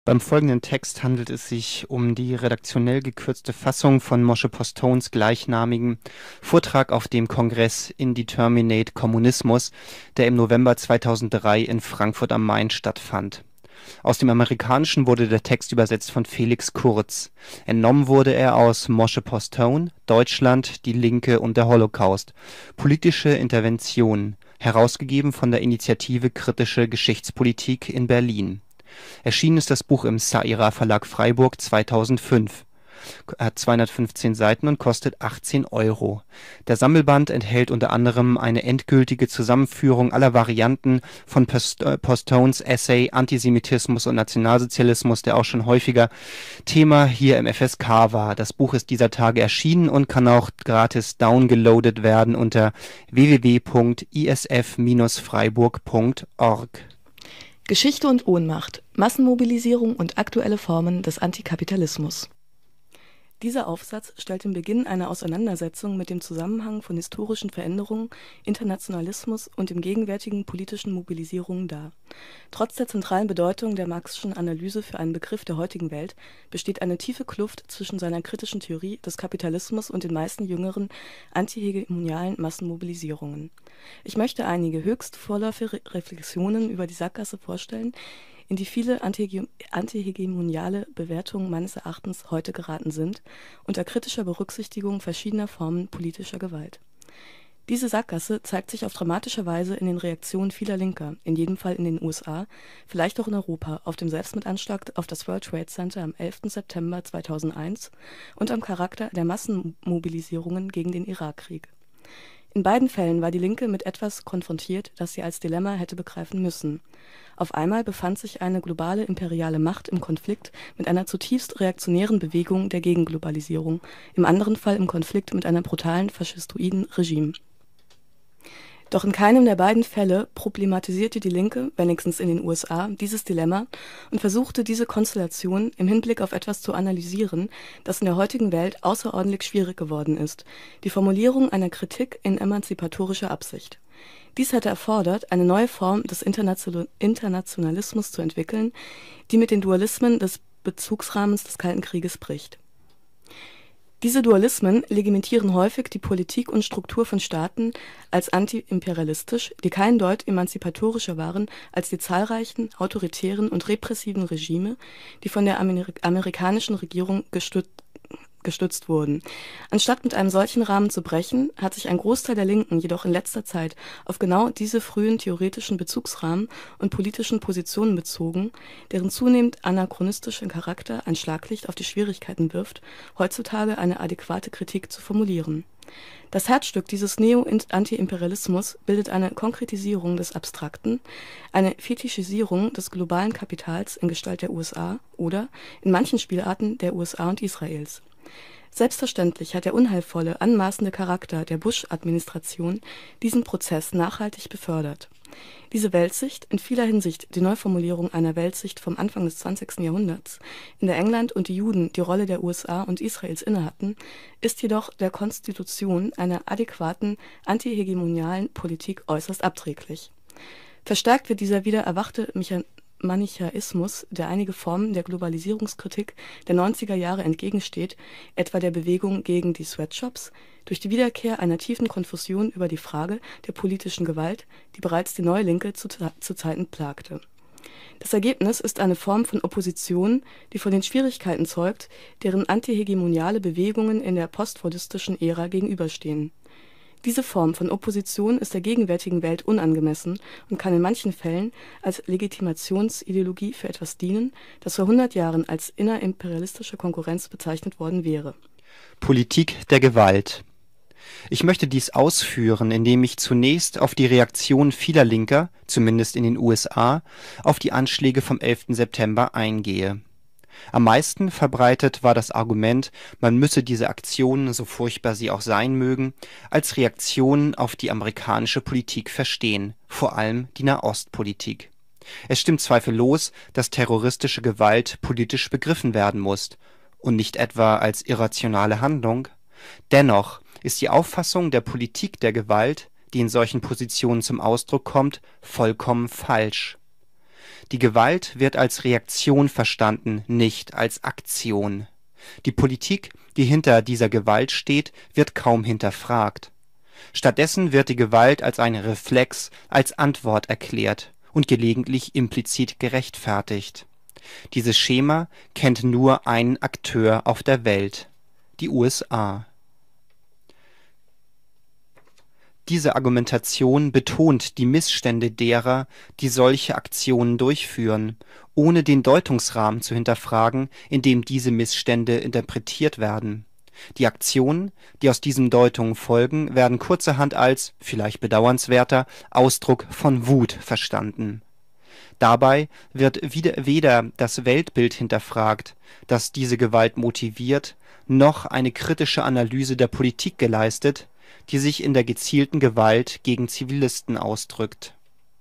Beim folgenden Text handelt es sich um die redaktionell gekürzte Fassung von Moshe Postons gleichnamigen Vortrag auf dem Kongress Indeterminate Kommunismus, der im November 2003 in Frankfurt am Main stattfand. Aus dem Amerikanischen wurde der Text übersetzt von Felix Kurz. Entnommen wurde er aus Moshe Postone, Deutschland, die Linke und der Holocaust. Politische Intervention, herausgegeben von der Initiative Kritische Geschichtspolitik in Berlin. Erschienen ist das Buch im Saira Verlag Freiburg 2005. Hat 215 Seiten und kostet 18 Euro. Der Sammelband enthält unter anderem eine endgültige Zusammenführung aller Varianten von Postones Essay Antisemitismus und Nationalsozialismus, der auch schon häufiger Thema hier im FSK war. Das Buch ist dieser Tage erschienen und kann auch gratis downgeloadet werden unter www.isf-freiburg.org. Geschichte und Ohnmacht, Massenmobilisierung und aktuelle Formen des Antikapitalismus. Dieser Aufsatz stellt den Beginn einer Auseinandersetzung mit dem Zusammenhang von historischen Veränderungen, Internationalismus und dem gegenwärtigen politischen Mobilisierungen dar. Trotz der zentralen Bedeutung der Marxischen Analyse für einen Begriff der heutigen Welt besteht eine tiefe Kluft zwischen seiner kritischen Theorie des Kapitalismus und den meisten jüngeren antihegemonialen Massenmobilisierungen. Ich möchte einige höchst vorläufige Reflexionen über die Sackgasse vorstellen, in die viele antihegemoniale Bewertungen meines Erachtens heute geraten sind, unter kritischer Berücksichtigung verschiedener Formen politischer Gewalt. Diese Sackgasse zeigt sich auf dramatische Weise in den Reaktionen vieler Linker, in jedem Fall in den USA, vielleicht auch in Europa, auf dem Selbstmordanschlag auf das World Trade Center am 11. September 2001 und am Charakter der Massenmobilisierungen gegen den Irakkrieg. In beiden Fällen war die Linke mit etwas konfrontiert, das sie als Dilemma hätte begreifen müssen. Auf einmal befand sich eine globale imperiale Macht im Konflikt mit einer zutiefst reaktionären Bewegung der Gegenglobalisierung, im anderen Fall im Konflikt mit einem brutalen faschistoiden Regime. Doch in keinem der beiden Fälle problematisierte die Linke, wenigstens in den USA, dieses Dilemma und versuchte diese Konstellation im Hinblick auf etwas zu analysieren, das in der heutigen Welt außerordentlich schwierig geworden ist: die Formulierung einer Kritik in emanzipatorischer Absicht. Dies hätte erfordert, eine neue Form des Internationalismus zu entwickeln, die mit den Dualismen des Bezugsrahmens des Kalten Krieges bricht. Diese Dualismen legitimieren häufig die Politik und Struktur von Staaten als antiimperialistisch, die kein Deut emanzipatorischer waren als die zahlreichen autoritären und repressiven Regime, die von der amerikanischen Regierung gestützt wurden. Anstatt mit einem solchen Rahmen zu brechen, hat sich ein Großteil der Linken jedoch in letzter Zeit auf genau diese frühen theoretischen Bezugsrahmen und politischen Positionen bezogen, deren zunehmend anachronistischen Charakter ein Schlaglicht auf die Schwierigkeiten wirft, heutzutage eine adäquate Kritik zu formulieren. Das Herzstück dieses Neo-Anti-Imperialismus bildet eine Konkretisierung des Abstrakten, eine Fetischisierung des globalen Kapitals in Gestalt der USA oder, in manchen Spielarten, der USA und Israels. Selbstverständlich hat der unheilvolle, anmaßende Charakter der Bush-Administration diesen Prozess nachhaltig befördert. Diese Weltsicht, in vieler Hinsicht die Neuformulierung einer Weltsicht vom Anfang des 20. Jahrhunderts, in der England und die Juden die Rolle der USA und Israels innehatten, ist jedoch der Konstitution einer adäquaten antihegemonialen Politik äußerst abträglich. Verstärkt wird dieser wieder erwachte Manichaismus, der einige Formen der Globalisierungskritik der 90er Jahre entgegensteht, etwa der Bewegung gegen die Sweatshops, durch die Wiederkehr einer tiefen Konfusion über die Frage der politischen Gewalt, die bereits die Neulinke zu Zeiten plagte. Das Ergebnis ist eine Form von Opposition, die von den Schwierigkeiten zeugt, deren antihegemoniale Bewegungen in der postfordistischen Ära gegenüberstehen. Diese Form von Opposition ist der gegenwärtigen Welt unangemessen und kann in manchen Fällen als Legitimationsideologie für etwas dienen, das vor 100 Jahren als innerimperialistische Konkurrenz bezeichnet worden wäre. Politik der Gewalt. Ich möchte dies ausführen, indem ich zunächst auf die Reaktion vieler Linker, zumindest in den USA, auf die Anschläge vom 11. September eingehe. Am meisten verbreitet war das Argument, man müsse diese Aktionen, so furchtbar sie auch sein mögen, als Reaktion auf die amerikanische Politik verstehen, vor allem die Nahostpolitik. Es stimmt zweifellos, dass terroristische Gewalt politisch begriffen werden muss und nicht etwa als irrationale Handlung. Dennoch ist die Auffassung der Politik der Gewalt, die in solchen Positionen zum Ausdruck kommt, vollkommen falsch. Die Gewalt wird als Reaktion verstanden, nicht als Aktion. Die Politik, die hinter dieser Gewalt steht, wird kaum hinterfragt. Stattdessen wird die Gewalt als ein Reflex, als Antwort erklärt und gelegentlich implizit gerechtfertigt. Dieses Schema kennt nur ein Akteur auf der Welt: die USA. Diese Argumentation betont die Missstände derer, die solche Aktionen durchführen, ohne den Deutungsrahmen zu hinterfragen, in dem diese Missstände interpretiert werden. Die Aktionen, die aus diesen Deutungen folgen, werden kurzerhand als, vielleicht bedauernswerter, Ausdruck von Wut verstanden. Dabei wird weder das Weltbild hinterfragt, das diese Gewalt motiviert, noch eine kritische Analyse der Politik geleistet, die sich in der gezielten Gewalt gegen Zivilisten ausdrückt.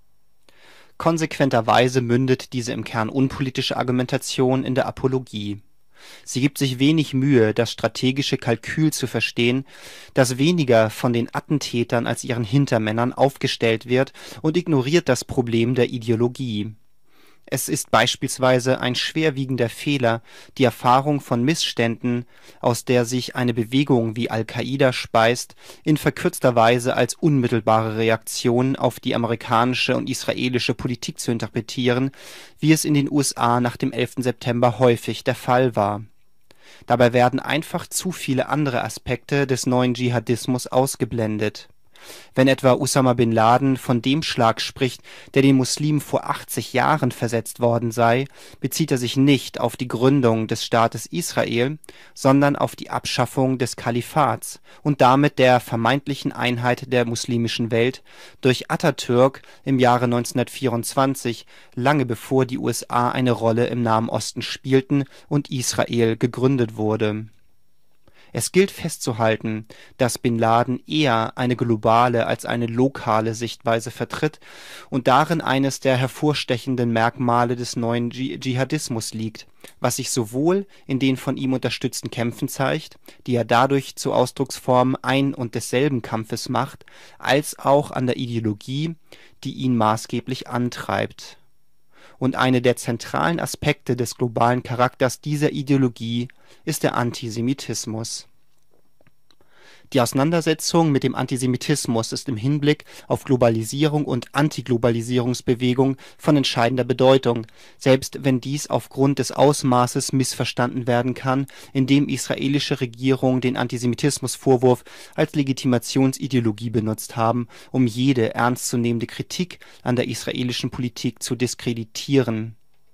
Konsequenterweise mündet diese im Kern unpolitische Argumentation in der Apologie. Sie gibt sich wenig Mühe, das strategische Kalkül zu verstehen, das weniger von den Attentätern als ihren Hintermännern aufgestellt wird, und ignoriert das Problem der Ideologie. Es ist beispielsweise ein schwerwiegender Fehler, die Erfahrung von Missständen, aus der sich eine Bewegung wie Al-Qaida speist, in verkürzter Weise als unmittelbare Reaktion auf die amerikanische und israelische Politik zu interpretieren, wie es in den USA nach dem 11. September häufig der Fall war. Dabei werden einfach zu viele andere Aspekte des neuen Dschihadismus ausgeblendet. Wenn etwa Usama bin Laden von dem Schlag spricht, der den Muslimen vor 80 Jahren versetzt worden sei, bezieht er sich nicht auf die Gründung des Staates Israel, sondern auf die Abschaffung des Kalifats und damit der vermeintlichen Einheit der muslimischen Welt durch Atatürk im Jahre 1924, lange bevor die USA eine Rolle im Nahen Osten spielten und Israel gegründet wurde. Es gilt festzuhalten, dass bin Laden eher eine globale als eine lokale Sichtweise vertritt und darin eines der hervorstechenden Merkmale des neuen Dschihadismus liegt, was sich sowohl in den von ihm unterstützten Kämpfen zeigt, die er dadurch zu Ausdrucksformen ein und desselben Kampfes macht, als auch an der Ideologie, die ihn maßgeblich antreibt. Und einer der zentralen Aspekte des globalen Charakters dieser Ideologie ist der Antisemitismus. Die Auseinandersetzung mit dem Antisemitismus ist im Hinblick auf Globalisierung und Antiglobalisierungsbewegung von entscheidender Bedeutung, selbst wenn dies aufgrund des Ausmaßes missverstanden werden kann, indem israelische Regierungen den Antisemitismusvorwurf als Legitimationsideologie benutzt haben, um jede ernstzunehmende Kritik an der israelischen Politik zu diskreditieren.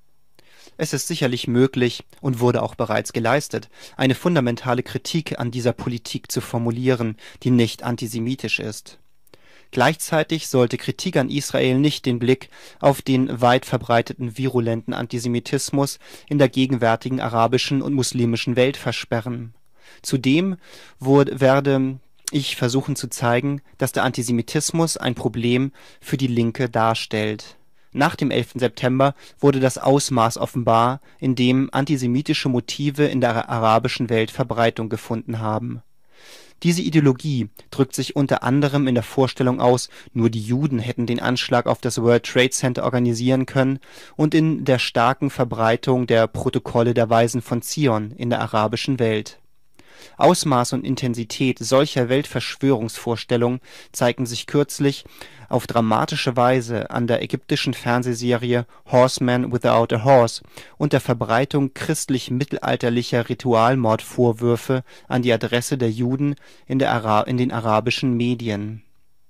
Es ist sicherlich möglich und wurde auch bereits geleistet, eine fundamentale Kritik an dieser Politik zu formulieren, die nicht antisemitisch ist. Gleichzeitig sollte Kritik an Israel nicht den Blick auf den weit verbreiteten virulenten Antisemitismus in der gegenwärtigen arabischen und muslimischen Welt versperren. Zudem werde ich versuchen zu zeigen, dass der Antisemitismus ein Problem für die Linke darstellt. Nach dem 11. September wurde das Ausmaß offenbar, in dem antisemitische Motive in der arabischen Welt Verbreitung gefunden haben. Diese Ideologie drückt sich unter anderem in der Vorstellung aus, nur die Juden hätten den Anschlag auf das World Trade Center organisieren können, und in der starken Verbreitung der Protokolle der Weisen von Zion in der arabischen Welt. Ausmaß und Intensität solcher Weltverschwörungsvorstellungen zeigten sich kürzlich auf dramatische Weise an der ägyptischen Fernsehserie Horseman Without a Horse und der Verbreitung christlich-mittelalterlicher Ritualmordvorwürfe an die Adresse der Juden in den arabischen Medien.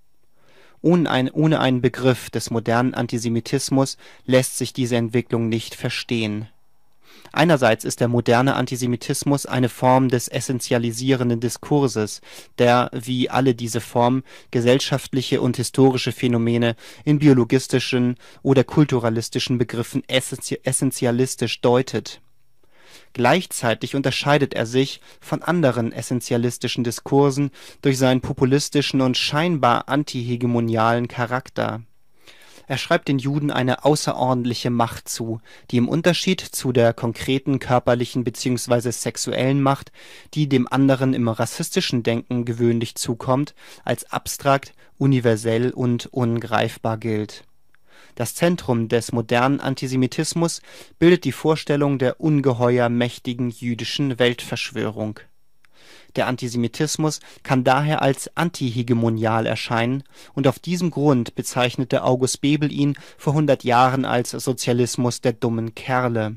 Ohne einen Begriff des modernen Antisemitismus lässt sich diese Entwicklung nicht verstehen. Einerseits ist der moderne Antisemitismus eine Form des essentialisierenden Diskurses, der, wie alle diese Formen, gesellschaftliche und historische Phänomene in biologistischen oder kulturalistischen Begriffen essentialistisch deutet. Gleichzeitig unterscheidet er sich von anderen essentialistischen Diskursen durch seinen populistischen und scheinbar antihegemonialen Charakter. Er schreibt den Juden eine außerordentliche Macht zu, die im Unterschied zu der konkreten körperlichen bzw. sexuellen Macht, die dem anderen im rassistischen Denken gewöhnlich zukommt, als abstrakt, universell und ungreifbar gilt. Das Zentrum des modernen Antisemitismus bildet die Vorstellung der ungeheuer mächtigen jüdischen Weltverschwörung. Der Antisemitismus kann daher als antihegemonial erscheinen, und auf diesem Grund bezeichnete August Bebel ihn vor 100 Jahren als Sozialismus der dummen Kerle.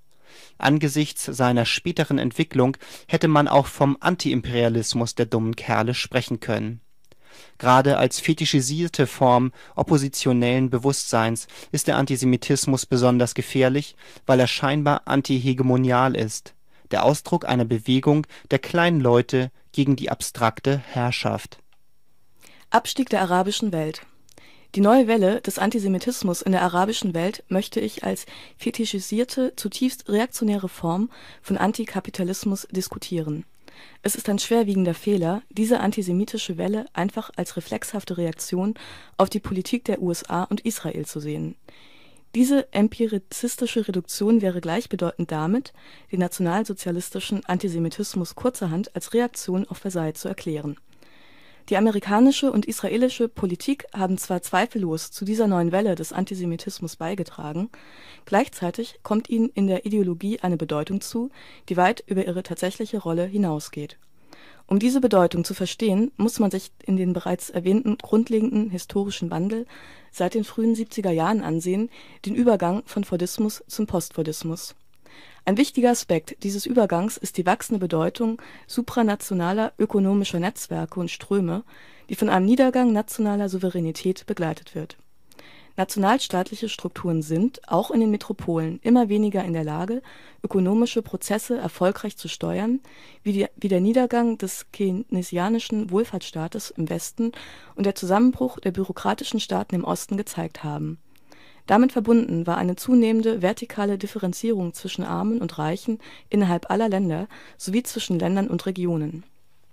Angesichts seiner späteren Entwicklung hätte man auch vom Antiimperialismus der dummen Kerle sprechen können. Gerade als fetischisierte Form oppositionellen Bewusstseins ist der Antisemitismus besonders gefährlich, weil er scheinbar antihegemonial ist, der Ausdruck einer Bewegung der kleinen Leute gegen die abstrakte Herrschaft. Abstieg der arabischen Welt. Die neue Welle des Antisemitismus in der arabischen Welt möchte ich als fetischisierte, zutiefst reaktionäre Form von Antikapitalismus diskutieren. Es ist ein schwerwiegender Fehler, diese antisemitische Welle einfach als reflexhafte Reaktion auf die Politik der USA und Israel zu sehen. Diese empirizistische Reduktion wäre gleichbedeutend damit, den nationalsozialistischen Antisemitismus kurzerhand als Reaktion auf Versailles zu erklären. Die amerikanische und israelische Politik haben zwar zweifellos zu dieser neuen Welle des Antisemitismus beigetragen, gleichzeitig kommt ihnen in der Ideologie eine Bedeutung zu, die weit über ihre tatsächliche Rolle hinausgeht. Um diese Bedeutung zu verstehen, muss man sich in den bereits erwähnten grundlegenden historischen Wandel seit den frühen 70er Jahren ansehen, den Übergang von Fordismus zum Postfordismus. Ein wichtiger Aspekt dieses Übergangs ist die wachsende Bedeutung supranationaler ökonomischer Netzwerke und Ströme, die von einem Niedergang nationaler Souveränität begleitet wird. Nationalstaatliche Strukturen sind, auch in den Metropolen, immer weniger in der Lage, ökonomische Prozesse erfolgreich zu steuern, wie der Niedergang des keynesianischen Wohlfahrtsstaates im Westen und der Zusammenbruch der bürokratischen Staaten im Osten gezeigt haben. Damit verbunden war eine zunehmende vertikale Differenzierung zwischen Armen und Reichen innerhalb aller Länder sowie zwischen Ländern und Regionen.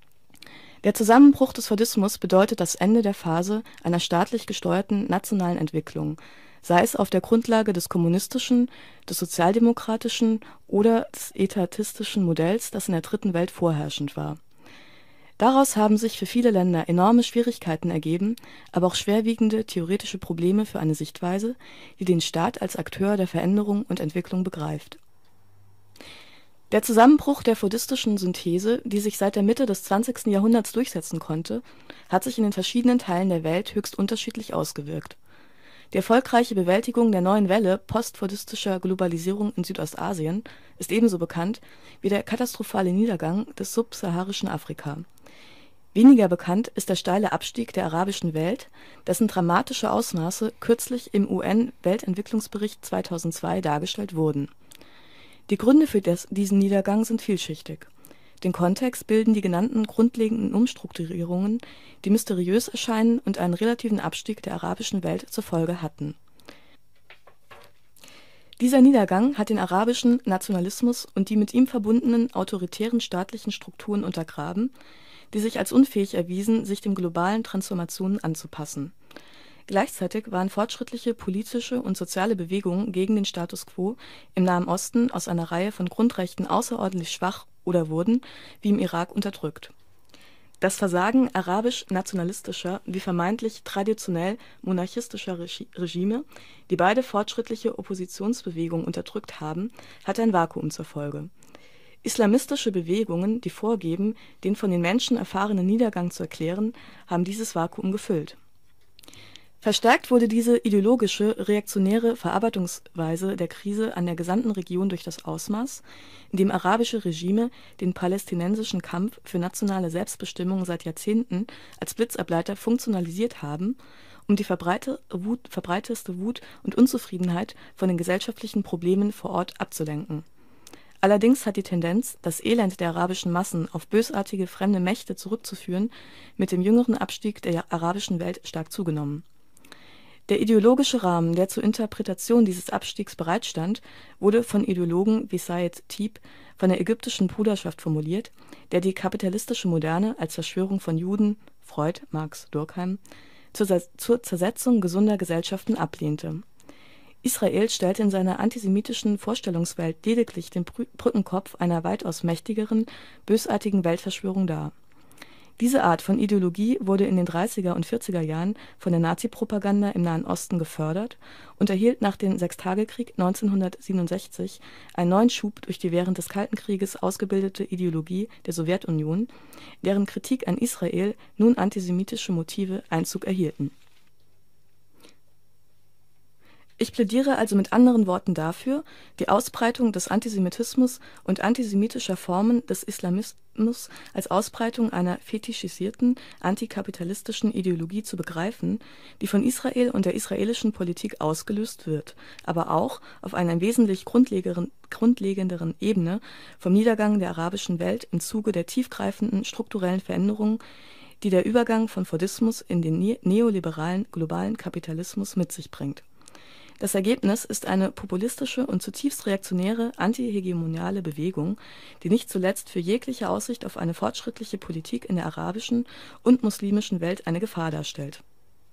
Der Zusammenbruch des Fordismus bedeutet das Ende der Phase einer staatlich gesteuerten nationalen Entwicklung, sei es auf der Grundlage des kommunistischen, des sozialdemokratischen oder des etatistischen Modells, das in der Dritten Welt vorherrschend war. Daraus haben sich für viele Länder enorme Schwierigkeiten ergeben, aber auch schwerwiegende theoretische Probleme für eine Sichtweise, die den Staat als Akteur der Veränderung und Entwicklung begreift. Der Zusammenbruch der fordistischen Synthese, die sich seit der Mitte des 20. Jahrhunderts durchsetzen konnte, hat sich in den verschiedenen Teilen der Welt höchst unterschiedlich ausgewirkt. Die erfolgreiche Bewältigung der neuen Welle postfordistischer Globalisierung in Südostasien ist ebenso bekannt wie der katastrophale Niedergang des subsaharischen Afrika. Weniger bekannt ist der steile Abstieg der arabischen Welt, dessen dramatische Ausmaße kürzlich im UN-Weltentwicklungsbericht 2002 dargestellt wurden. Die Gründe für diesen Niedergang sind vielschichtig. Den Kontext bilden die genannten grundlegenden Umstrukturierungen, die mysteriös erscheinen und einen relativen Abstieg der arabischen Welt zur Folge hatten. Dieser Niedergang hat den arabischen Nationalismus und die mit ihm verbundenen autoritären staatlichen Strukturen untergraben, die sich als unfähig erwiesen, sich den globalen Transformationen anzupassen. Gleichzeitig waren fortschrittliche politische und soziale Bewegungen gegen den Status quo im Nahen Osten aus einer Reihe von Grundrechten außerordentlich schwach oder wurden, wie im Irak, unterdrückt. Das Versagen arabisch-nationalistischer wie vermeintlich traditionell monarchistischer Regime, die beide fortschrittliche Oppositionsbewegungen unterdrückt haben, hatte ein Vakuum zur Folge. Islamistische Bewegungen, die vorgeben, den von den Menschen erfahrenen Niedergang zu erklären, haben dieses Vakuum gefüllt. Verstärkt wurde diese ideologische, reaktionäre Verarbeitungsweise der Krise an der gesamten Region durch das Ausmaß, in dem arabische Regime den palästinensischen Kampf für nationale Selbstbestimmung seit Jahrzehnten als Blitzableiter funktionalisiert haben, um die verbreiteste Wut und Unzufriedenheit von den gesellschaftlichen Problemen vor Ort abzulenken. Allerdings hat die Tendenz, das Elend der arabischen Massen auf bösartige fremde Mächte zurückzuführen, mit dem jüngeren Abstieg der arabischen Welt stark zugenommen. Der ideologische Rahmen, der zur Interpretation dieses Abstiegs bereitstand, wurde von Ideologen wie Said Tib von der ägyptischen Bruderschaft formuliert, der die kapitalistische Moderne als Verschwörung von Juden (Freud, Marx, Durkheim) zur Zersetzung gesunder Gesellschaften ablehnte. Israel stellte in seiner antisemitischen Vorstellungswelt lediglich den Brückenkopf einer weitaus mächtigeren, bösartigen Weltverschwörung dar. Diese Art von Ideologie wurde in den 30er und 40er Jahren von der Nazipropaganda im Nahen Osten gefördert und erhielt nach dem Sechstagekrieg 1967 einen neuen Schub durch die während des Kalten Krieges ausgebildete Ideologie der Sowjetunion, deren Kritik an Israel nun antisemitische Motive Einzug erhielten. Ich plädiere also mit anderen Worten dafür, die Ausbreitung des Antisemitismus und antisemitischer Formen des Islamismus als Ausbreitung einer fetischisierten, antikapitalistischen Ideologie zu begreifen, die von Israel und der israelischen Politik ausgelöst wird, aber auch auf einer wesentlich grundlegenderen Ebene vom Niedergang der arabischen Welt im Zuge der tiefgreifenden strukturellen Veränderungen, die der Übergang von Fordismus in den neoliberalen globalen Kapitalismus mit sich bringt. Das Ergebnis ist eine populistische und zutiefst reaktionäre, antihegemoniale Bewegung, die nicht zuletzt für jegliche Aussicht auf eine fortschrittliche Politik in der arabischen und muslimischen Welt eine Gefahr darstellt.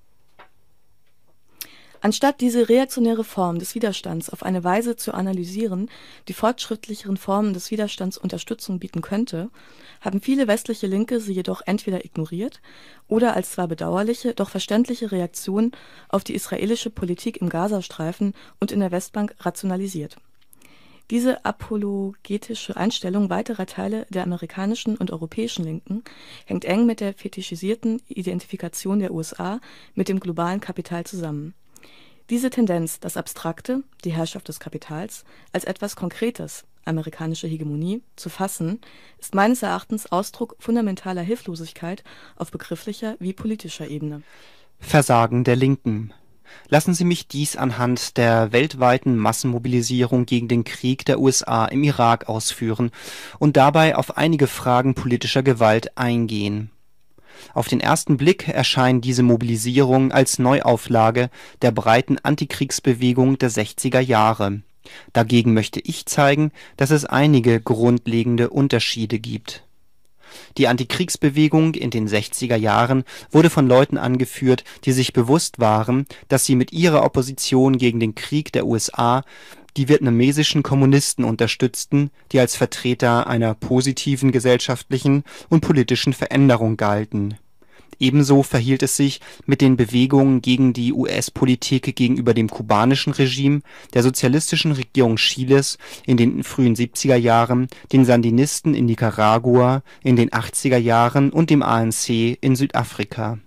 Anstatt diese reaktionäre Form des Widerstands auf eine Weise zu analysieren, die fortschrittlicheren Formen des Widerstands Unterstützung bieten könnte, haben viele westliche Linke sie jedoch entweder ignoriert oder als zwar bedauerliche, doch verständliche Reaktion auf die israelische Politik im Gazastreifen und in der Westbank rationalisiert. Diese apologetische Einstellung weiterer Teile der amerikanischen und europäischen Linken hängt eng mit der fetischisierten Identifikation der USA mit dem globalen Kapital zusammen. Diese Tendenz, das Abstrakte, die Herrschaft des Kapitals, als etwas Konkretes, amerikanische Hegemonie, zu fassen, ist meines Erachtens Ausdruck fundamentaler Hilflosigkeit auf begrifflicher wie politischer Ebene. Versagen der Linken. Lassen Sie mich dies anhand der weltweiten Massenmobilisierung gegen den Krieg der USA im Irak ausführen und dabei auf einige Fragen politischer Gewalt eingehen. Auf den ersten Blick erscheint diese Mobilisierung als Neuauflage der breiten Antikriegsbewegung der 60er Jahre. Dagegen möchte ich zeigen, dass es einige grundlegende Unterschiede gibt. Die Antikriegsbewegung in den 60er Jahren wurde von Leuten angeführt, die sich bewusst waren, dass sie mit ihrer Opposition gegen den Krieg der USA die vietnamesischen Kommunisten unterstützten, die als Vertreter einer positiven gesellschaftlichen und politischen Veränderung galten. Ebenso verhielt es sich mit den Bewegungen gegen die US-Politik gegenüber dem kubanischen Regime, der sozialistischen Regierung Chiles in den frühen 70er Jahren, den Sandinisten in Nicaragua in den 80er Jahren und dem ANC in Südafrika.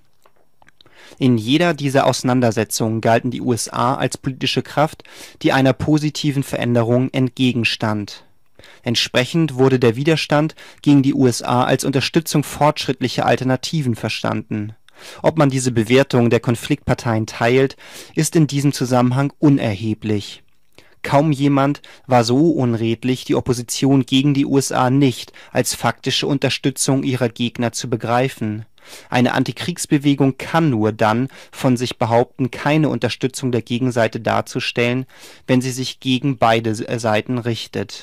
In jeder dieser Auseinandersetzungen galten die USA als politische Kraft, die einer positiven Veränderung entgegenstand. Entsprechend wurde der Widerstand gegen die USA als Unterstützung fortschrittlicher Alternativen verstanden. Ob man diese Bewertung der Konfliktparteien teilt, ist in diesem Zusammenhang unerheblich. Kaum jemand war so unredlich, die Opposition gegen die USA nicht als faktische Unterstützung ihrer Gegner zu begreifen. Eine Antikriegsbewegung kann nur dann von sich behaupten, keine Unterstützung der Gegenseite darzustellen, wenn sie sich gegen beide Seiten richtet.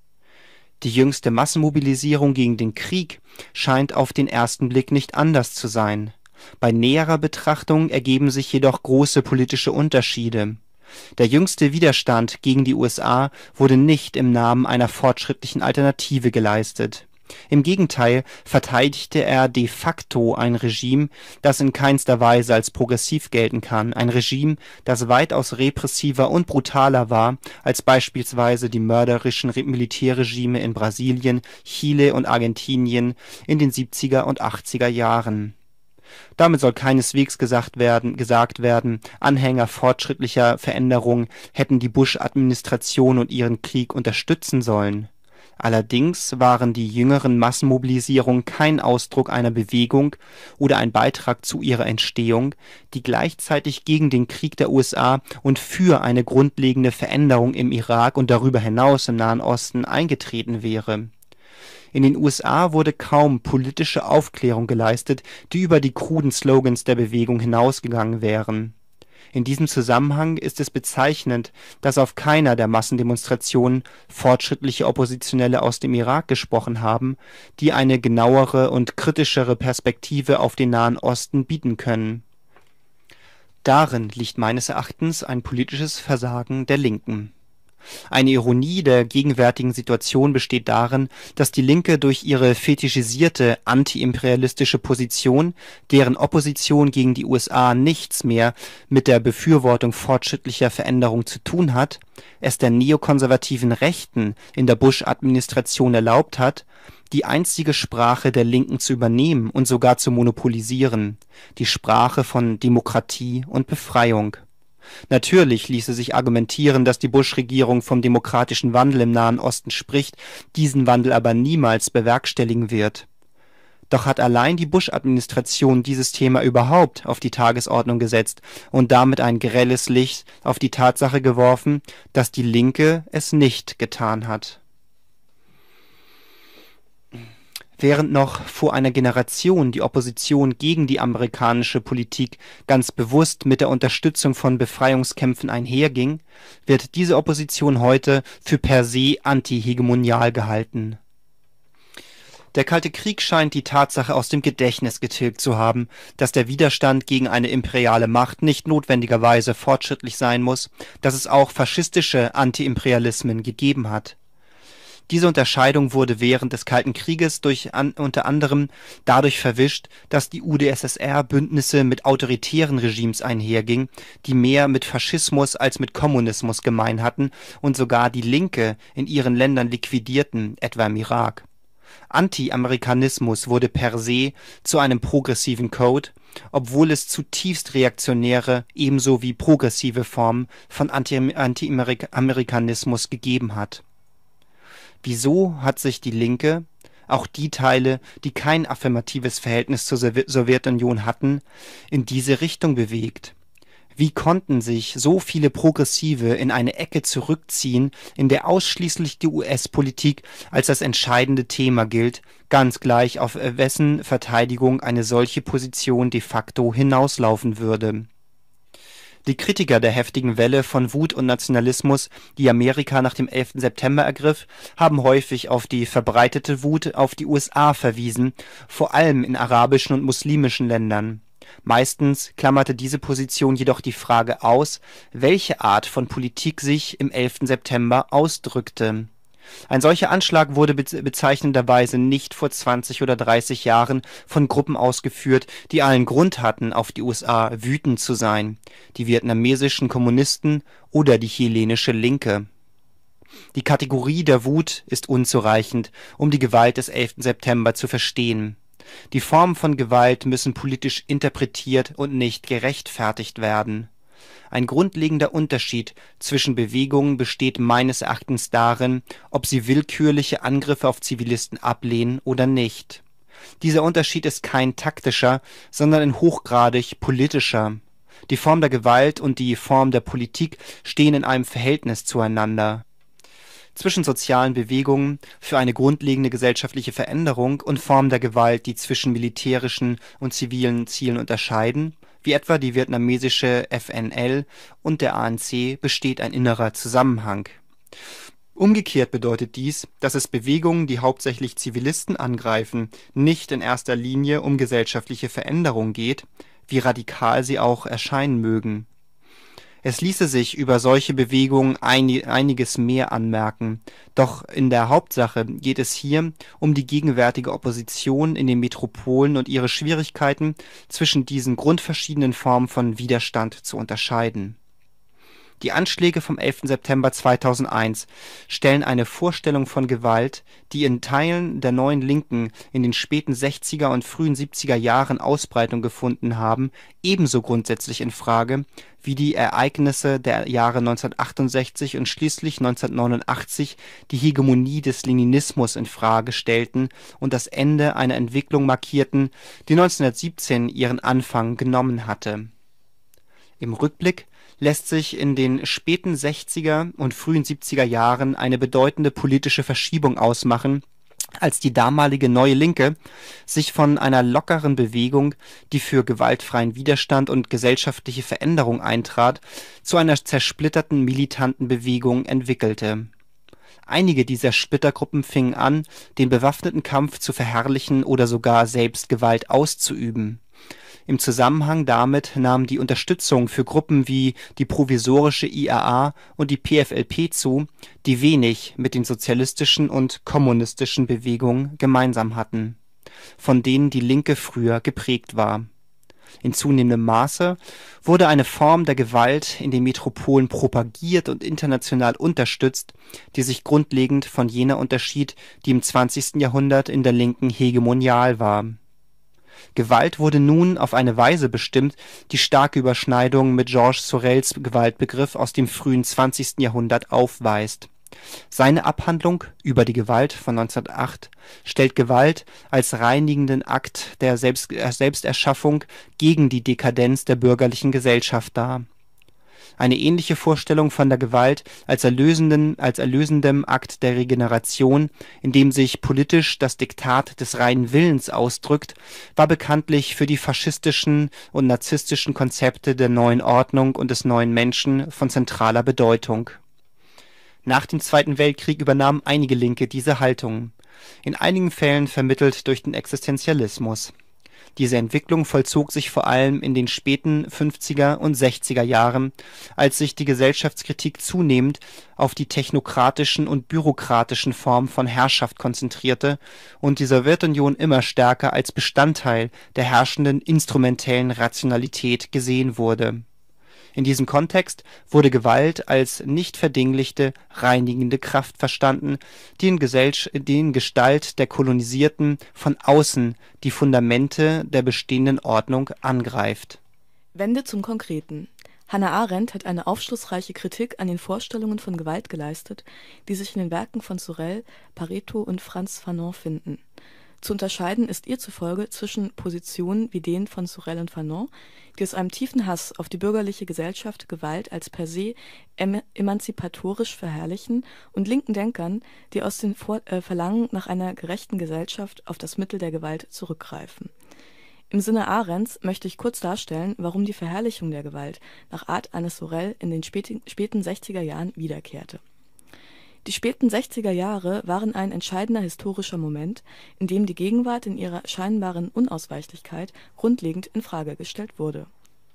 Die jüngste Massenmobilisierung gegen den Krieg scheint auf den ersten Blick nicht anders zu sein. Bei näherer Betrachtung ergeben sich jedoch große politische Unterschiede. Der jüngste Widerstand gegen die USA wurde nicht im Namen einer fortschrittlichen Alternative geleistet. Im Gegenteil verteidigte er de facto ein Regime, das in keinster Weise als progressiv gelten kann, ein Regime, das weitaus repressiver und brutaler war als beispielsweise die mörderischen Militärregime in Brasilien, Chile und Argentinien in den 70er und 80er Jahren. Damit soll keineswegs gesagt werden, Anhänger fortschrittlicher Veränderungen hätten die Bush-Administration und ihren Krieg unterstützen sollen. Allerdings waren die jüngeren Massenmobilisierungen kein Ausdruck einer Bewegung oder ein Beitrag zu ihrer Entstehung, die gleichzeitig gegen den Krieg der USA und für eine grundlegende Veränderung im Irak und darüber hinaus im Nahen Osten eingetreten wäre. In den USA wurde kaum politische Aufklärung geleistet, die über die kruden Slogans der Bewegung hinausgegangen wären. In diesem Zusammenhang ist es bezeichnend, dass auf keiner der Massendemonstrationen fortschrittliche Oppositionelle aus dem Irak gesprochen haben, die eine genauere und kritischere Perspektive auf den Nahen Osten bieten können. Darin liegt meines Erachtens ein politisches Versagen der Linken. Eine Ironie der gegenwärtigen Situation besteht darin, dass die Linke durch ihre fetischisierte antiimperialistische Position, deren Opposition gegen die USA nichts mehr mit der Befürwortung fortschrittlicher Veränderung zu tun hat, es der neokonservativen Rechten in der Bush-Administration erlaubt hat, die einzige Sprache der Linken zu übernehmen und sogar zu monopolisieren: die Sprache von Demokratie und Befreiung. Natürlich ließe sich argumentieren, dass die Bush-Regierung vom demokratischen Wandel im Nahen Osten spricht, diesen Wandel aber niemals bewerkstelligen wird. Doch hat allein die Bush-Administration dieses Thema überhaupt auf die Tagesordnung gesetzt und damit ein grelles Licht auf die Tatsache geworfen, dass die Linke es nicht getan hat. Während noch vor einer Generation die Opposition gegen die amerikanische Politik ganz bewusst mit der Unterstützung von Befreiungskämpfen einherging, wird diese Opposition heute für per se antihegemonial gehalten. Der Kalte Krieg scheint die Tatsache aus dem Gedächtnis getilgt zu haben, dass der Widerstand gegen eine imperiale Macht nicht notwendigerweise fortschrittlich sein muss, dass es auch faschistische Antiimperialismen gegeben hat. Diese Unterscheidung wurde während des Kalten Krieges unter anderem dadurch verwischt, dass die UdSSR Bündnisse mit autoritären Regimes einherging, die mehr mit Faschismus als mit Kommunismus gemein hatten und sogar die Linke in ihren Ländern liquidierten, etwa im Irak. Anti-Amerikanismus wurde per se zu einem progressiven Code, obwohl es zutiefst reaktionäre ebenso wie progressive Formen von Anti-Amerikanismus gegeben hat. Wieso hat sich die Linke, auch die Teile, die kein affirmatives Verhältnis zur Sowjetunion hatten, in diese Richtung bewegt? Wie konnten sich so viele Progressive in eine Ecke zurückziehen, in der ausschließlich die US-Politik als das entscheidende Thema gilt, ganz gleich auf wessen Verteidigung eine solche Position de facto hinauslaufen würde? Die Kritiker der heftigen Welle von Wut und Nationalismus, die Amerika nach dem 11. September ergriff, haben häufig auf die verbreitete Wut auf die USA verwiesen, vor allem in arabischen und muslimischen Ländern. Meistens klammerte diese Position jedoch die Frage aus, welche Art von Politik sich im 11. September ausdrückte. Ein solcher Anschlag wurde bezeichnenderweise nicht vor 20 oder 30 Jahren von Gruppen ausgeführt, die allen Grund hatten, auf die USA wütend zu sein: die vietnamesischen Kommunisten oder die chilenische Linke. Die Kategorie der Wut ist unzureichend, um die Gewalt des 11. September zu verstehen. Die Formen von Gewalt müssen politisch interpretiert und nicht gerechtfertigt werden. Ein grundlegender Unterschied zwischen Bewegungen besteht meines Erachtens darin, ob sie willkürliche Angriffe auf Zivilisten ablehnen oder nicht. Dieser Unterschied ist kein taktischer, sondern ein hochgradig politischer. Die Form der Gewalt und die Form der Politik stehen in einem Verhältnis zueinander. Zwischen sozialen Bewegungen für eine grundlegende gesellschaftliche Veränderung und Formen der Gewalt, die zwischen militärischen und zivilen Zielen unterscheiden, wie etwa die vietnamesische FNL und der ANC, besteht ein innerer Zusammenhang. Umgekehrt bedeutet dies, dass es Bewegungen, die hauptsächlich Zivilisten angreifen, nicht in erster Linie um gesellschaftliche Veränderung geht, wie radikal sie auch erscheinen mögen. Es ließe sich über solche Bewegungen einiges mehr anmerken, doch in der Hauptsache geht es hier um die gegenwärtige Opposition in den Metropolen und ihre Schwierigkeiten, zwischen diesen grundverschiedenen Formen von Widerstand zu unterscheiden. Die Anschläge vom 11. September 2001 stellen eine Vorstellung von Gewalt, die in Teilen der Neuen Linken in den späten 60er und frühen 70er Jahren Ausbreitung gefunden haben, ebenso grundsätzlich in Frage, wie die Ereignisse der Jahre 1968 und schließlich 1989 die Hegemonie des Leninismus in Frage stellten und das Ende einer Entwicklung markierten, die 1917 ihren Anfang genommen hatte. Im Rückblick lässt sich in den späten 60er und frühen 70er Jahren eine bedeutende politische Verschiebung ausmachen, als die damalige Neue Linke sich von einer lockeren Bewegung, die für gewaltfreien Widerstand und gesellschaftliche Veränderung eintrat, zu einer zersplitterten militanten Bewegung entwickelte. Einige dieser Splittergruppen fingen an, den bewaffneten Kampf zu verherrlichen oder sogar selbst Gewalt auszuüben. Im Zusammenhang damit nahm die Unterstützung für Gruppen wie die provisorische IAA und die PFLP zu, die wenig mit den sozialistischen und kommunistischen Bewegungen gemeinsam hatten, von denen die Linke früher geprägt war. In zunehmendem Maße wurde eine Form der Gewalt in den Metropolen propagiert und international unterstützt, die sich grundlegend von jener unterschied, die im 20. Jahrhundert in der Linken hegemonial war. Gewalt wurde nun auf eine Weise bestimmt, die starke Überschneidungen mit Georges Sorels Gewaltbegriff aus dem frühen 20. Jahrhundert aufweist. Seine Abhandlung Über die Gewalt von 1908 stellt Gewalt als reinigenden Akt der Selbsterschaffung gegen die Dekadenz der bürgerlichen Gesellschaft dar. Eine ähnliche Vorstellung von der Gewalt als erlösendem Akt der Regeneration, in dem sich politisch das Diktat des reinen Willens ausdrückt, war bekanntlich für die faschistischen und narzisstischen Konzepte der neuen Ordnung und des neuen Menschen von zentraler Bedeutung. Nach dem Zweiten Weltkrieg übernahmen einige Linke diese Haltung, in einigen Fällen vermittelt durch den Existenzialismus. Diese Entwicklung vollzog sich vor allem in den späten 50er und 60er Jahren, als sich die Gesellschaftskritik zunehmend auf die technokratischen und bürokratischen Formen von Herrschaft konzentrierte und die Sowjetunion immer stärker als Bestandteil der herrschenden instrumentellen Rationalität gesehen wurde. In diesem Kontext wurde Gewalt als nicht verdinglichte, reinigende Kraft verstanden, die in Gestalt der Kolonisierten von außen die Fundamente der bestehenden Ordnung angreift. Wende zum Konkreten. Hannah Arendt hat eine aufschlussreiche Kritik an den Vorstellungen von Gewalt geleistet, die sich in den Werken von Sorel, Pareto und Frantz Fanon finden. Zu unterscheiden ist ihr zufolge zwischen Positionen wie denen von Sorel und Fanon, die aus einem tiefen Hass auf die bürgerliche Gesellschaft Gewalt als per se emanzipatorisch verherrlichen, und linken Denkern, die aus dem Verlangen nach einer gerechten Gesellschaft auf das Mittel der Gewalt zurückgreifen. Im Sinne Arendts möchte ich kurz darstellen, warum die Verherrlichung der Gewalt nach Art eines Sorel in den späten 60er Jahren wiederkehrte. Die späten 60er Jahre waren ein entscheidender historischer Moment, in dem die Gegenwart in ihrer scheinbaren Unausweichlichkeit grundlegend in Frage gestellt wurde.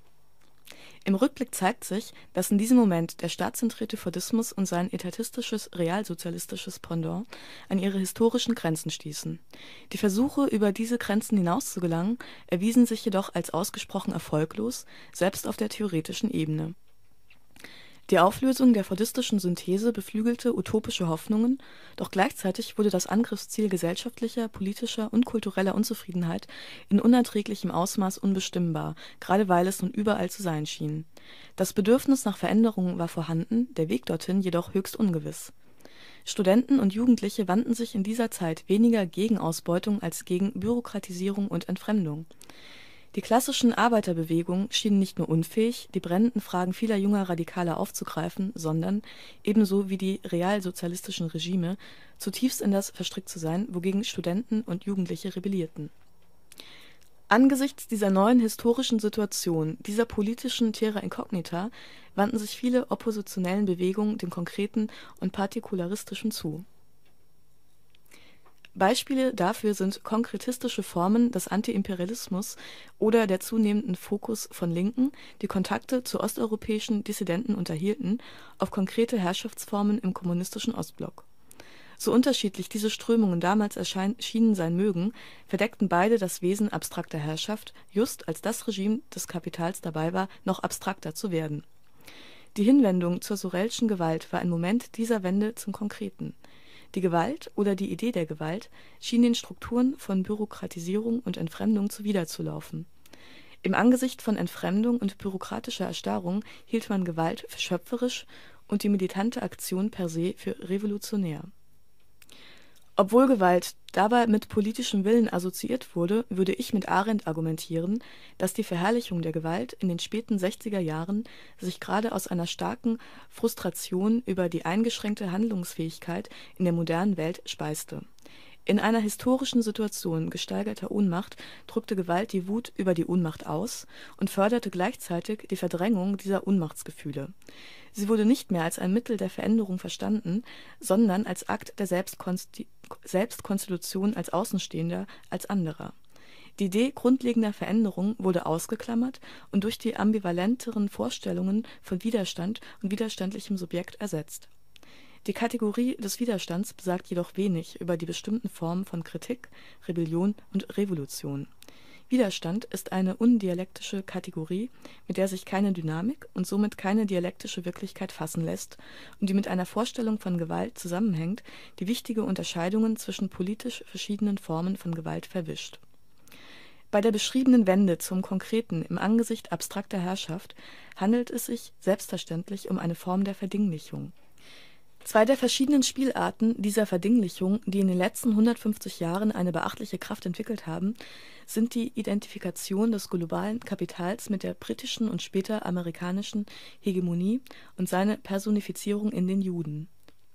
Im Rückblick zeigt sich, dass in diesem Moment der staatszentrierte Fordismus und sein etatistisches realsozialistisches Pendant an ihre historischen Grenzen stießen. Die Versuche, über diese Grenzen hinaus zu gelangen, erwiesen sich jedoch als ausgesprochen erfolglos, selbst auf der theoretischen Ebene. Die Auflösung der fordistischen Synthese beflügelte utopische Hoffnungen, doch gleichzeitig wurde das Angriffsziel gesellschaftlicher, politischer und kultureller Unzufriedenheit in unerträglichem Ausmaß unbestimmbar, gerade weil es nun überall zu sein schien. Das Bedürfnis nach Veränderung war vorhanden, der Weg dorthin jedoch höchst ungewiss. Studenten und Jugendliche wandten sich in dieser Zeit weniger gegen Ausbeutung als gegen Bürokratisierung und Entfremdung. Die klassischen Arbeiterbewegungen schienen nicht nur unfähig, die brennenden Fragen vieler junger Radikaler aufzugreifen, sondern, ebenso wie die realsozialistischen Regime, zutiefst in das verstrickt zu sein, wogegen Studenten und Jugendliche rebellierten. Angesichts dieser neuen historischen Situation, dieser politischen terra incognita, wandten sich viele oppositionellen Bewegungen dem Konkreten und Partikularistischen zu. Beispiele dafür sind konkretistische Formen des Antiimperialismus oder der zunehmenden Fokus von Linken, die Kontakte zu osteuropäischen Dissidenten unterhielten, auf konkrete Herrschaftsformen im kommunistischen Ostblock. So unterschiedlich diese Strömungen damals erschienen sein mögen, verdeckten beide das Wesen abstrakter Herrschaft, just als das Regime des Kapitals dabei war, noch abstrakter zu werden. Die Hinwendung zur Sorelschen Gewalt war ein Moment dieser Wende zum Konkreten. Die Gewalt oder die Idee der Gewalt schien den Strukturen von Bürokratisierung und Entfremdung zuwiderzulaufen. Im Angesicht von Entfremdung und bürokratischer Erstarrung hielt man Gewalt für schöpferisch und die militante Aktion per se für revolutionär. Obwohl Gewalt dabei mit politischem Willen assoziiert wurde, würde ich mit Arendt argumentieren, dass die Verherrlichung der Gewalt in den späten 60er Jahren sich gerade aus einer starken Frustration über die eingeschränkte Handlungsfähigkeit in der modernen Welt speiste. In einer historischen Situation gesteigerter Ohnmacht drückte Gewalt die Wut über die Ohnmacht aus und förderte gleichzeitig die Verdrängung dieser Ohnmachtsgefühle. Sie wurde nicht mehr als ein Mittel der Veränderung verstanden, sondern als Akt der Selbstkonstitution als Außenstehender, als anderer. Die Idee grundlegender Veränderung wurde ausgeklammert und durch die ambivalenteren Vorstellungen von Widerstand und widerstandlichem Subjekt ersetzt. Die Kategorie des Widerstands besagt jedoch wenig über die bestimmten Formen von Kritik, Rebellion und Revolution. Widerstand ist eine undialektische Kategorie, mit der sich keine Dynamik und somit keine dialektische Wirklichkeit fassen lässt und die mit einer Vorstellung von Gewalt zusammenhängt, die wichtige Unterscheidungen zwischen politisch verschiedenen Formen von Gewalt verwischt. Bei der beschriebenen Wende zum Konkreten im Angesicht abstrakter Herrschaft handelt es sich selbstverständlich um eine Form der Verdinglichung. Zwei der verschiedenen Spielarten dieser Verdinglichung, die in den letzten 150 Jahren eine beachtliche Kraft entwickelt haben, sind die Identifikation des globalen Kapitals mit der britischen und später amerikanischen Hegemonie und seine Personifizierung in den Juden.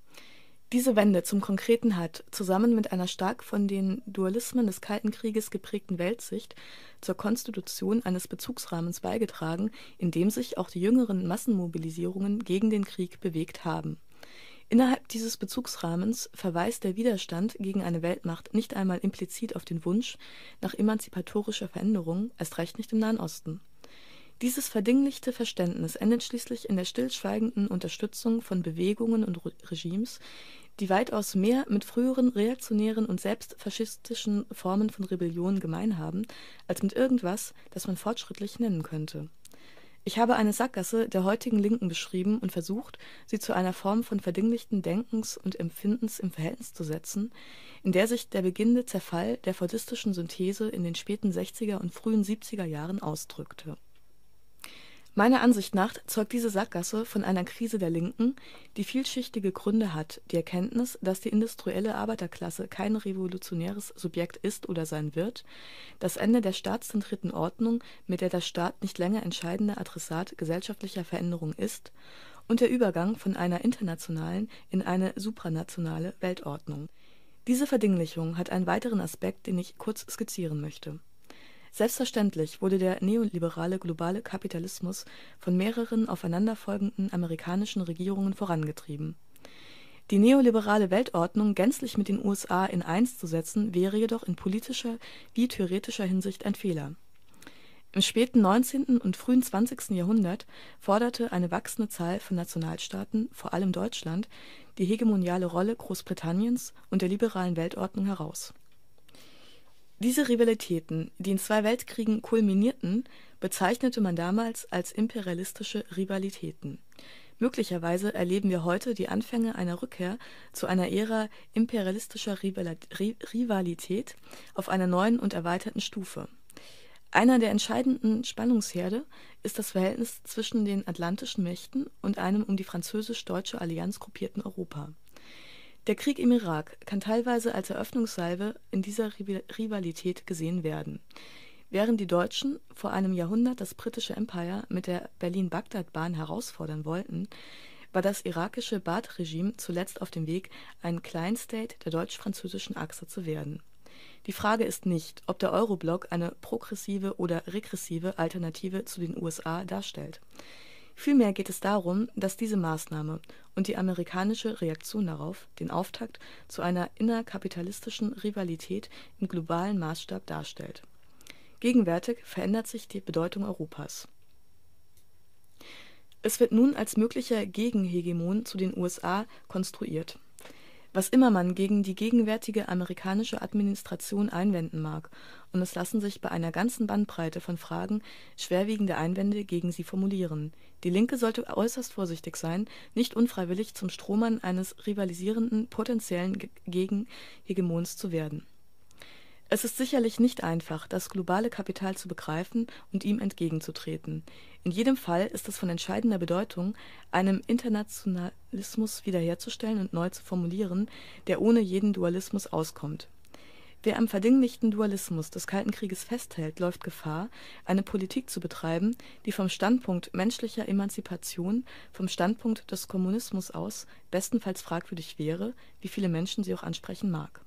Diese Wende zum Konkreten hat, zusammen mit einer stark von den Dualismen des Kalten Krieges geprägten Weltsicht, zur Konstitution eines Bezugsrahmens beigetragen, in dem sich auch die jüngeren Massenmobilisierungen gegen den Krieg bewegt haben. Innerhalb dieses Bezugsrahmens verweist der Widerstand gegen eine Weltmacht nicht einmal implizit auf den Wunsch nach emanzipatorischer Veränderung, erst recht nicht im Nahen Osten. Dieses verdinglichte Verständnis endet schließlich in der stillschweigenden Unterstützung von Bewegungen und Regimes, die weitaus mehr mit früheren reaktionären und selbst faschistischen Formen von Rebellion gemein haben, als mit irgendwas, das man fortschrittlich nennen könnte. Ich habe eine Sackgasse der heutigen Linken beschrieben und versucht, sie zu einer Form von verdinglichten Denkens und Empfindens im Verhältnis zu setzen, in der sich der beginnende Zerfall der fordistischen Synthese in den späten 60er und frühen 70er Jahren ausdrückte. Meiner Ansicht nach zeugt diese Sackgasse von einer Krise der Linken, die vielschichtige Gründe hat: die Erkenntnis, dass die industrielle Arbeiterklasse kein revolutionäres Subjekt ist oder sein wird, das Ende der staatszentrierten Ordnung, mit der der Staat nicht länger entscheidender Adressat gesellschaftlicher Veränderung ist, und der Übergang von einer internationalen in eine supranationale Weltordnung. Diese Verdinglichung hat einen weiteren Aspekt, den ich kurz skizzieren möchte. Selbstverständlich wurde der neoliberale globale Kapitalismus von mehreren aufeinanderfolgenden amerikanischen Regierungen vorangetrieben. Die neoliberale Weltordnung gänzlich mit den USA in eins zu setzen, wäre jedoch in politischer wie theoretischer Hinsicht ein Fehler. Im späten 19. und frühen 20. Jahrhundert forderte eine wachsende Zahl von Nationalstaaten, vor allem Deutschland, die hegemoniale Rolle Großbritanniens und der liberalen Weltordnung heraus. Diese Rivalitäten, die in 2 Weltkriegen kulminierten, bezeichnete man damals als imperialistische Rivalitäten. Möglicherweise erleben wir heute die Anfänge einer Rückkehr zu einer Ära imperialistischer Rivalität auf einer neuen und erweiterten Stufe. Einer der entscheidenden Spannungsherde ist das Verhältnis zwischen den atlantischen Mächten und einem um die französisch-deutsche Allianz gruppierten Europa. Der Krieg im Irak kann teilweise als Eröffnungssalve in dieser Rivalität gesehen werden. Während die Deutschen vor einem Jahrhundert das britische Empire mit der Berlin-Bagdad-Bahn herausfordern wollten, war das irakische Baath-Regime zuletzt auf dem Weg, ein Kleinstate der deutsch-französischen Achse zu werden. Die Frage ist nicht, ob der Euroblock eine progressive oder regressive Alternative zu den USA darstellt. Vielmehr geht es darum, dass diese Maßnahme und die amerikanische Reaktion darauf den Auftakt zu einer innerkapitalistischen Rivalität im globalen Maßstab darstellt. Gegenwärtig verändert sich die Bedeutung Europas. Es wird nun als möglicher Gegenhegemon zu den USA konstruiert. Was immer man gegen die gegenwärtige amerikanische Administration einwenden mag, und es lassen sich bei einer ganzen Bandbreite von Fragen schwerwiegende Einwände gegen sie formulieren. Die Linke sollte äußerst vorsichtig sein, nicht unfreiwillig zum Strohmann eines rivalisierenden potenziellen Gegenhegemons zu werden. Es ist sicherlich nicht einfach, das globale Kapital zu begreifen und ihm entgegenzutreten. In jedem Fall ist es von entscheidender Bedeutung, einen Internationalismus wiederherzustellen und neu zu formulieren, der ohne jeden Dualismus auskommt. Wer am verdinglichten Dualismus des Kalten Krieges festhält, läuft Gefahr, eine Politik zu betreiben, die vom Standpunkt menschlicher Emanzipation, vom Standpunkt des Kommunismus aus bestenfalls fragwürdig wäre, wie viele Menschen sie auch ansprechen mag.